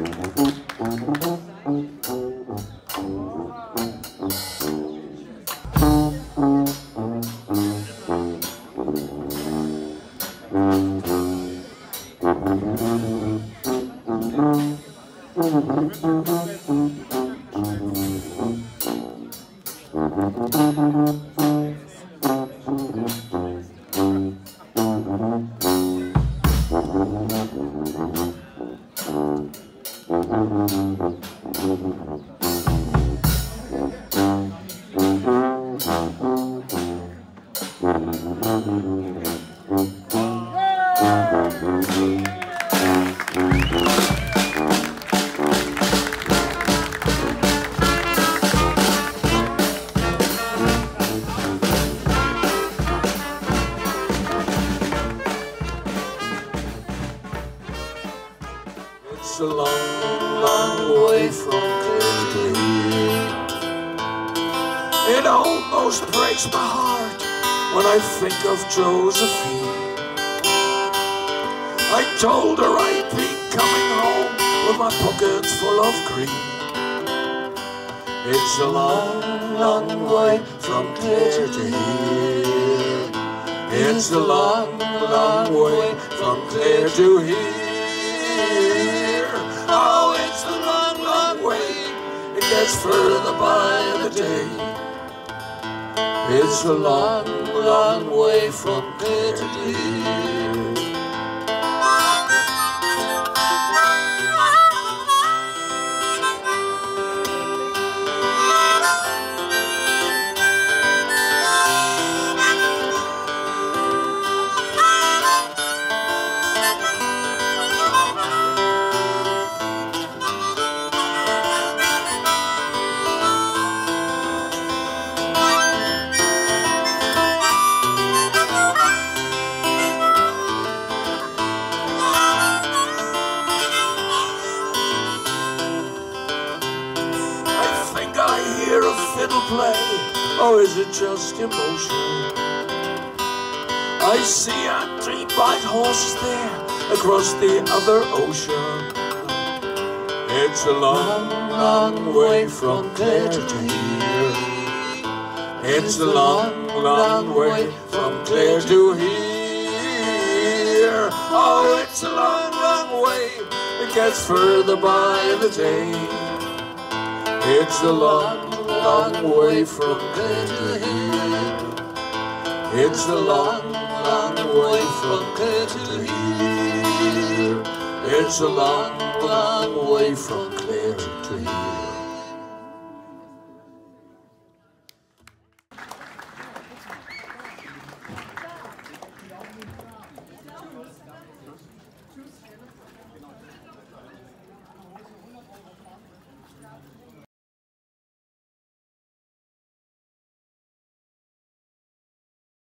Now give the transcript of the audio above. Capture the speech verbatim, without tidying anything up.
It's a long, long way from Clare to here. It almost breaks my heart when I think of Josephine. I told her I'd be coming home with my pockets full of green. It's a long, long way from Clare to here. It's a long, long way from Clare to here. Oh, it's a long, long way. It gets further by the day. It's a long, long way from Clare to here. Hear a fiddle play, or is it just emotion? I see Auntie bite horses there across the other ocean. It's a long, long way from Clare to here. It's a long, long way from Clare to here. Oh, it's a long, long way. It gets further by the day. It's a long, long way from Clare to here. It's a long, long way from Clare to here. It's a long, long way from Clare to here.